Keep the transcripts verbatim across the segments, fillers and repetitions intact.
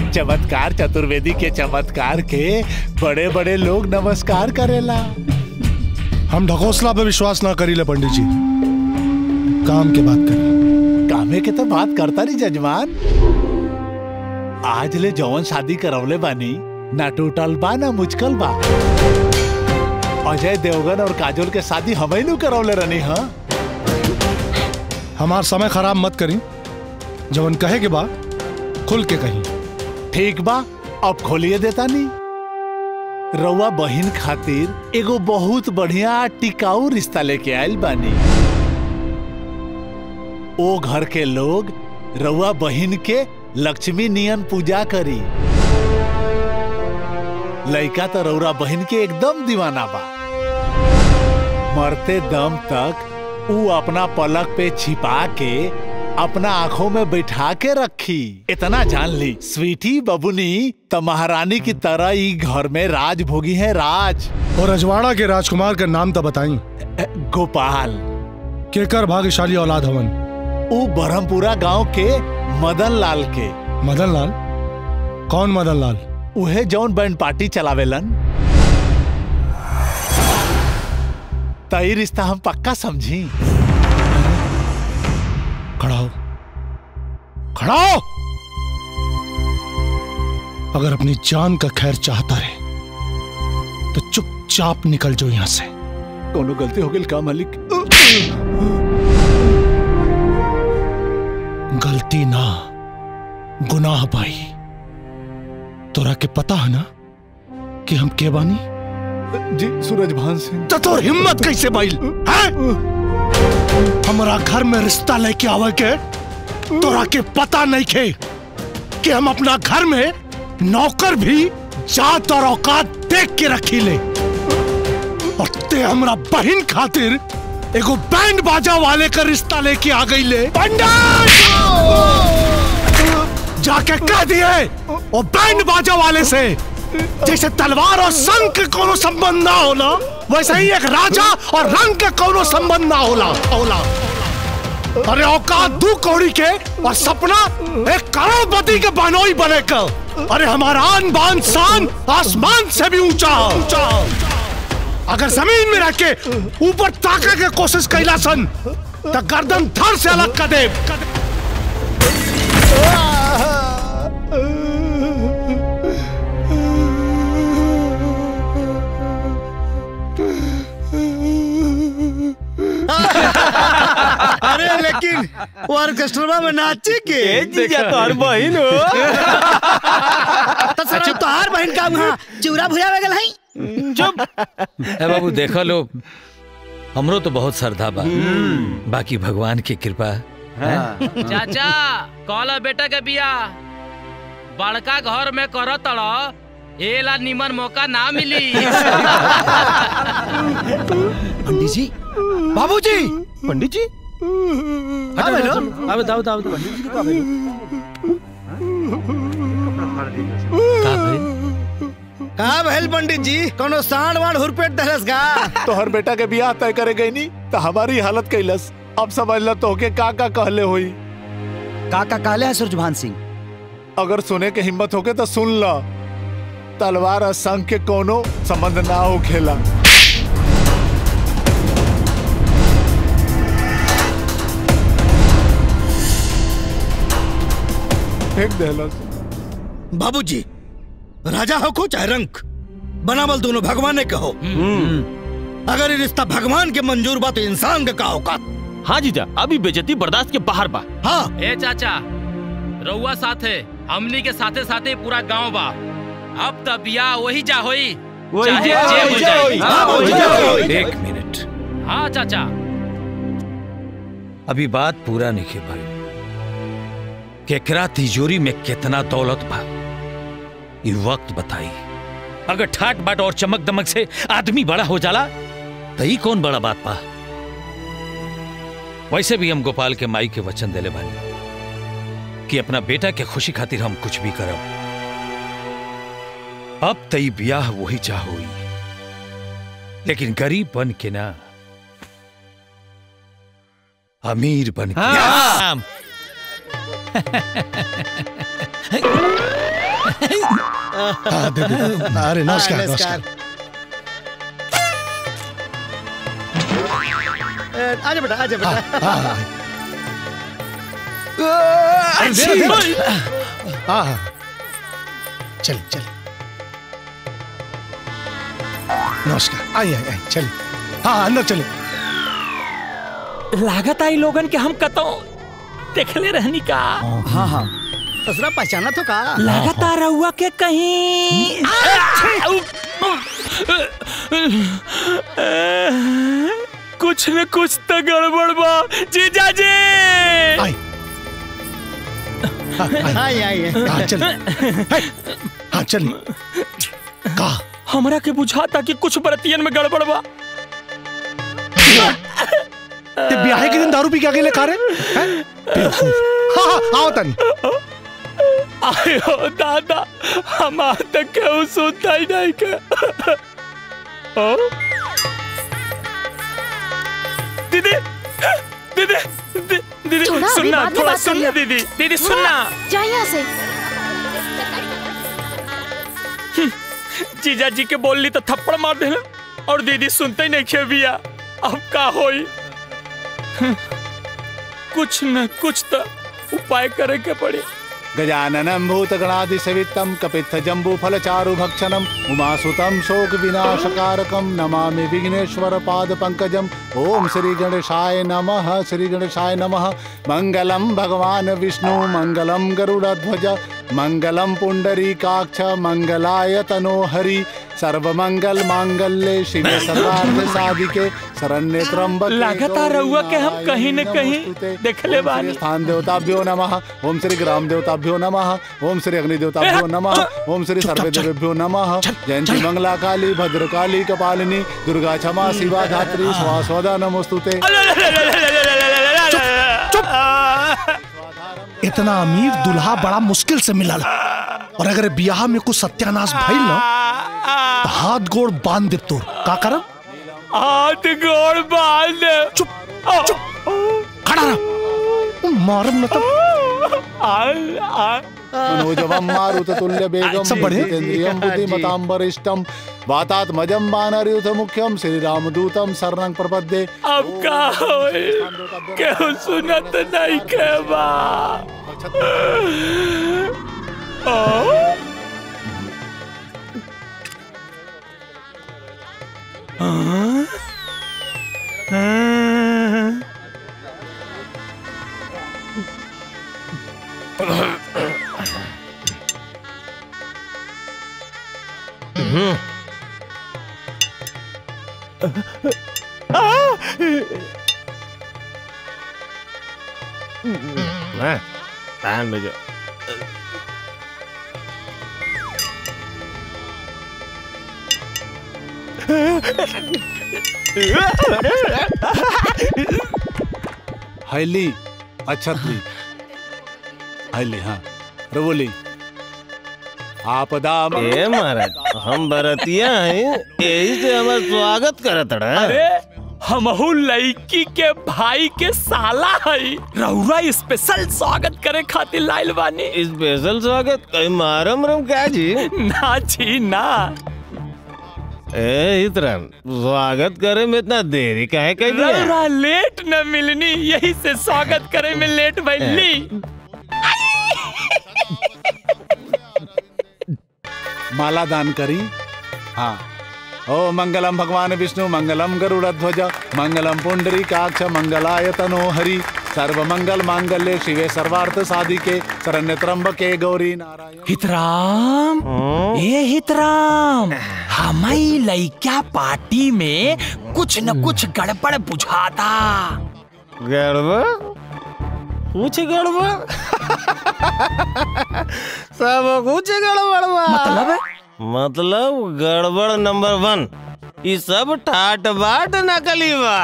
चमत्कार चतुर्वेदी के चमत्कार के बड़े बड़े लोग नमस्कार करेला। हम ढकोसला पे विश्वास ना करी ले पंडित जी, काम के बात करी। कामे के तो बात करता नहीं जजमान। आज ले जौन शादी करवले बानी ना टूटल बा ना मुचकल बा। अजय देवगन और काजोल के शादी हमें नु करवले रहनी। हाँ हमार समय खराब मत करी, जवन कहे के बा खुल के कहीं। ठीक बा, अब खोलिए देता नहीं। रउआ बहिन खातिर एगो बहुत बढ़िया टिकाऊ रिश्ता लेके आयल बानी। ओ घर के लोग रउआ बहिन के लक्ष्मी नियन पूजा करी। लइका तो रउरा बहिन के एकदम दीवाना बा। मरते दम तक ऊ अपना पलक पे छिपा के अपना आंखों में बैठा के रखी। इतना जान ली स्वीटी बबुनी तो महारानी की तरह ही घर में राज भोगी है राज। और अजवाड़ा के राजकुमार का नाम तो बताई। गोपाल। केकर भाग्यशाली औलाद हवन? वो बरहमपुरा गांव के मदन लाल के। मदन लाल? कौन मदन लाल? उहे जौन बैंड पार्टी चलावेलन। तई रिश्ता हम पक्का समझी। खड़ा हो, खड़ा हो। अगर अपनी जान का खैर चाहता है तो चुपचाप निकल जाओ यहां से। कोनो गलती हो गई का मालिक? गलती ना, गुनाह भाई। तोरा के पता है ना कि हम के बानी? जी सूरजभान सिंह। तो तोर हिम्मत कैसे बाइल? हमारा घर में रिश्ता लेके आवे के तोरा के पता नहीं खे कि हम अपना घर में नौकर भी जात और औकात देख के रखी ले। और ते हमरा बहन खातिर एगो बैंड बाजा वाले का रिश्ता लेके आ गई ले। पंडित जाके कह दिए वो बैंड बाजा वाले से जैसे तलवार और संग के कोनो संबंध ना होला, वैसे ही एक राजा और रंग के कोनो संबंध ना होला। होला अरे औकात दू कौड़ी के और सपना एक करोड़पति के बनोई बने का। अरे हमारा आन बान शान आसमान से भी ऊंचा ऊंचा। अगर जमीन में रह के ऊपर ताके के कोशिश कैला सन तो गर्दन धड़ से अलग कर दे। अरे लेकिन वो ऑर्केस्ट्रा में नाचे के जीजा तोहर बहिन हो। तो सर तोहर बहिन का वहां चिउरा भुजा में गेल हई। चुप। ए बाबू देखो लो, हमरो तो बहुत श्रद्धा बा, बाकी भगवान की कृपा। चाचा कॉला बेटा के बिया बड़का घर में करो तड़ो, एला निमन मौका ना मिली। पंडित जी, बाबूजी, पंडित जी हाँ बोलो। अब बताओ बताओ पंडित जी का बोलो। का भाई? का भइल पंडित जी? कोनो सांड वाण हुरपेट दहलस का? तो हर बेटा के बियाह तय करे गई नी तो हमारी हालत कैलस। अब समझ ला तो के का का कहले हुई। का का कहले है सूरजभान सिंह? अगर सुने के हिम्मत होके तो सुन ला। तलवार और संग के कोनो संबंध ना हो खेला। फेंक देहलस। बाबूजी, राजा हो को चाहे रंक, बनावल दोनों भगवान ने कहो। अगर ये रिश्ता भगवान के मंजूर बा तो इंसान का का औकात। हाँ जीजा, अभी बेइज्जती बर्दाश्त के बाहर बा। हाँ ए चाचा, रउआ साथे हमनी के साथे साथे पूरा गांव बा। अब तब बियाह वही जा होई, चाहे जे हो जाए। एक मिनट। हाँ चाचा। अभी बात पूरा नहीं के भाई। केकरा तिजोरी में कितना दौलत बा ये वक्त बताई। अगर ठाट बाट और चमक दमक से आदमी बड़ा हो जाला तो ही कौन बड़ा बात पा। वैसे भी हम गोपाल के माई के वचन देले बानी कि अपना बेटा के खुशी खातिर हम कुछ भी करब। अब तई ब्याह वही चाह हुई, लेकिन गरीब बन के ना, अमीर बन के। हाँ। हाँ, दे, दे। अरे नमस्कार नमस्कार। आजा बेटा आजा बेटा। हाँ हाँ हाँ हाँ चल चल नमस्कार। आइए आइए चलिए। हाँ अंदर चले। लागत आई लोगन के हम कतो देखले रहनी का। हाँ हाँ ससुरा पहचाना तो का। लागत आ रहुआ के कहीं कुछ न कुछ तो गड़बड़ बा जीजा जी। आई आई आई हाँ चल हाँ चल। का हमरा के बुझाता कि कुछ बरतियन में गड़बड़ बा। ते ब्याह के दिन दारू पी के अकेले खा रहे हैं? बेवकूफ। हाँ हाँ आओ तनी। आयो दादा हम आज तक क्यों सुनता ही नहीं के। दीदी दीदी दी- दीदी छोड़ा, अभी सुनना बाद में थोड़ा बात सुनना करिए। दीदी दीदी सुनना। जा यहाँ से। जीजा जी के बोलली तो थप्पड़ मार देना और दीदी सुनते ही नहीं खेबिया। अब का होई। कुछ न कुछ तो उपाय करे के पड़ी। गजाननं भूतगणाधिसेवितं कपित्थजम्बूफलचारुभक्षणम् उमासुतं शोकविनाशकारकं नमामि विघ्नेश्वर पादपङ्कजम्। ओम श्री गणेशाय नमः। श्री गणेशाय नमः। मंगलम भगवान विष्णु मंगलम गरुड़ध्वज मंगलम पुंडरीकाक्ष मंगलाय तनोहरि सर्वमंगल मांगल्ये शिवे सर्वार्थ साधिके शरण्ये त्र्यंबके लगातार रहुआ के हम कहीं न कहीं देखले बानी। स्थान देवताभ्यो नमः। ओम श्री ग्राम देवताभ्यो नमः। ओम श्री अग्नि देवताभ्यो नमः। ओम श्री सर्वे देवेभ्यो नमः। जयंती मंगला काली भद्रकाली कपालिनी दुर्गा क्षमा शिवा धात्री स्वास्वदा नमोस्तुते। इतना अमीर दूल्हा बड़ा मुश्किल से मिला और अगर ब्याह में कुछ सत्यानाश भइल ना तो हाथ गोड़ बांध दे तोर का करम। हाथ गोड़ बांध। चुप चुप खड़ा रह मारम न तो। मनोजवम मारुततुल्य बेगम सब बढ़िया। जितेन्द्रियं बुद्धिमतां वरिष्ठं वातात्मजं वानरयूथ मुख्यं श्री रामदूतं शरणं प्रपद्ये। अब का होई क्यों सुनत नहीं के बा। हाँ? हाँ? टाइम बजे हैली अच्छतली हैली हाँ रवोली आपदा ए महाराज हम बरतिया हैं यही से हमार स्वागत करत रहा। अरे हमहू लड़की के भाई के साला है रहुआ स्पेशल स्वागत करे खातिर लाइल बानी। स्पेशल स्वागत कहीं मारम रम क्या जी। ना जी ना। ए इतरन स्वागत करे में इतना देरी काहे कर दिया। रहुआ लेट न मिलनी यही से स्वागत करे में लेट भइली। माला दान करी। हाँ ओ मंगलम भगवान विष्णु मंगलम गरुड़ध्वज मंगलम पुंडरीकाक्ष मंगलाय तनोहरि सर्वमंगल मांगल्ये शिवे सर्वार्थ साधिके शरण्ये त्र्यंबके गौरी नारायण। हितराम ए हितराम हमारी लइका पार्टी में कुछ न कुछ गड़बड़ बुझाता। गड़बड़ कुछ गड़बड़ सब कुछ गड़बड़ बा। मतलब मतलब गड़बड़ नंबर वन ये सब ठाट बाट नकली बा।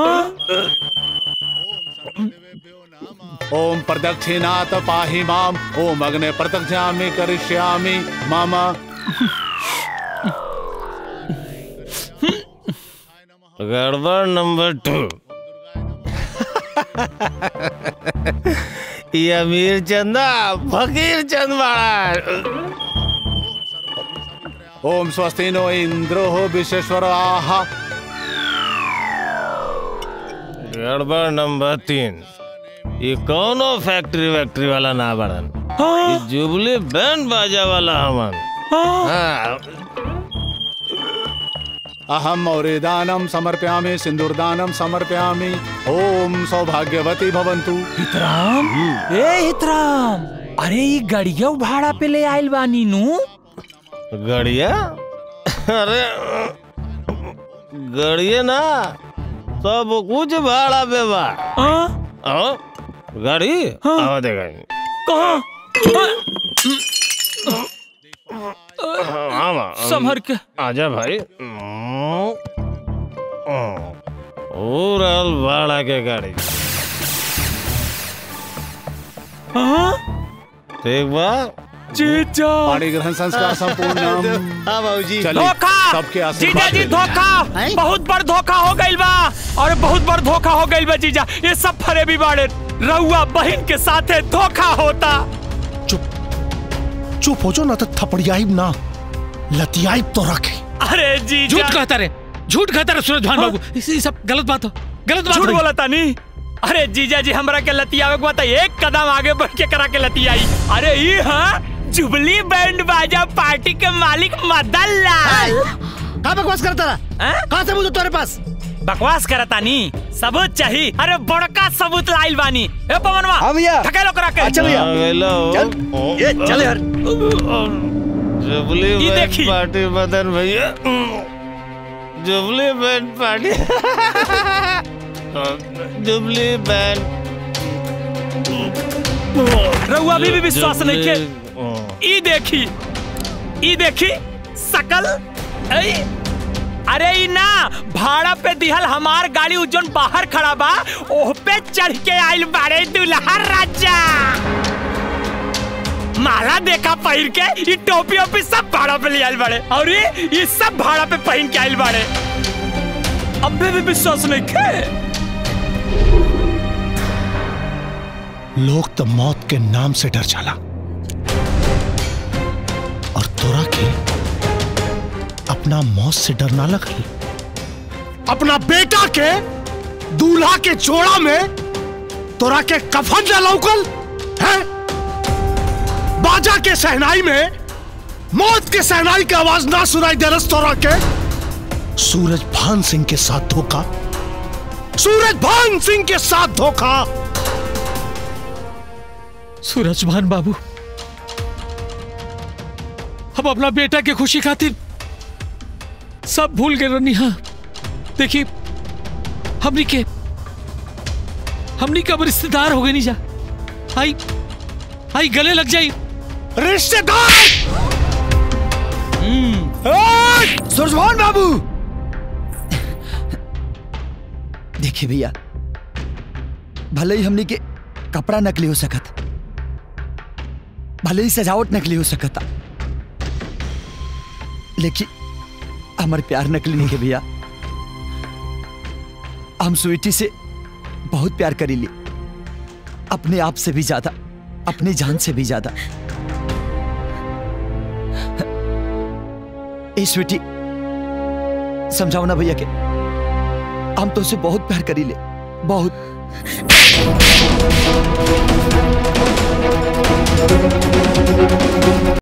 ओम प्रदक्षिणात पाहि माम ओम अग्ने प्रदक्षिणामि करिष्यामि मम। गड़बड़ नंबर टू ये अमीर चंदा फकीर चंद बड़ा। ओम स्वस्ति नो इंद्रो हो विश्वेश्वर आहा। गड़बड़ नंबर तीन, ये कौनो फैक्ट्री वैक्ट्री वाला ना बड़न, ये जुबली बैंड बाजा वाला हमन। हाँ। अहम औरेदानम समर्पयामि सिंदूरदानम समर्पयामि। ओम सौभाग्यवती भवन्तु। हितराम, ए हितराम, अरे ये गड़िया भाड़ा पे ले आइल बानी नु। गड़िया? अरे गड़िया ना, सब कुछ भाड़ा पे बा। हाँ? गाड़ी? हाँ देखा कहाँ? संभर के आजा भाई। ओवरऑल भाड़ा के गाड़ी। ठीक बा। जीजा पाणी ग्रहण संस्कार संपूर्ण। हाँ बाबूजी। धोखा सबके जीजा जी, धोखा, बहुत बड़ धोखा हो गइल बा। और बहुत बड़ धोखा हो गइल बा जीजा। ये सब फरेबी बाड़े, रउआ बहन के साथे धोखा होता। चुप चुप हो जो ना तो थपड़ियाइब ना लतियाइब तो रखे। अरे जीजा, झूठ कहता रे, झूठ कहता रे सूरज भान बाबू। ये सब गलत बात हो, गलत बात झूठ हो। बोला तानी। अरे जीजा जी, हमरा के लतियावे के बता, एक कदम आगे बढ़ के करा के लतियाई। अरे ये हाँ जुबली बैंड बाजा पार्टी के मालिक मदन लाल। कहाँ बकवास करता रहा? कहाँ सबूत है तुम्हारे पास? बकवास करता नी, सबूत चाहिए। अरे बड़का सबूत लाइल बानी। ए पवनवा, हाँ भैया। ठकेलो करा के। चल भैया। चल ये चल यार। जुबली ये बैंड देखी। पार्टी मदन भैया, jubilee band party. Jubilee band. रउआ भी, भी विश्वास नहीं के। ई देखी, ई देखी सकल। ऐ, अरे ई ना भाड़ा पे दिहल हमार गाड़ी उजन बाहर खड़ा बा, ओह पे चढ़ के आइल बाड़े दुल्हा राजा। माला देखा पहिर के, ये टोपी ओपी सब भाड़ा पे ले आइल बाड़े। और ये ये सब भाड़ा पे पहन के आइल बाड़े। अब भी विश्वास नहीं के। लोग तो मौत के नाम से डर जाला और तोरा के अपना मौत से डर ना लगल। अपना बेटा के दूल्हा के जोड़ा में तोरा के कफन न लौकल है। बाजा के सहनाई में मौत के सहनाई की आवाज ना सुनाई देरस तोरा के। सूरज भान सिंह के साथ धोखा, सूरज भान सिंह के साथ धोखा। सूरज भान बाबू, हम अपना बेटा के खुशी खातिर सब भूल गए रनी। हाँ देखिए, हमनी के हमनी का रिश्तेदार हो गए नहीं जा। आई आई गले लग जाई। रिश्तेदार? सूरजभान बाबू, देखिए भैया, भले ही हमने के कपड़ा नकली हो सकत, भले ही सजावट नकली हो सकता, लेकिन हमारे प्यार नकली नहीं है भैया। हम स्वीटी से बहुत प्यार करी ली, अपने आप से भी ज्यादा, अपनी जान से भी ज्यादा। ए स्वीटी, समझाओ ना भैया के हम तो उसे बहुत प्यार करी ले, बहुत।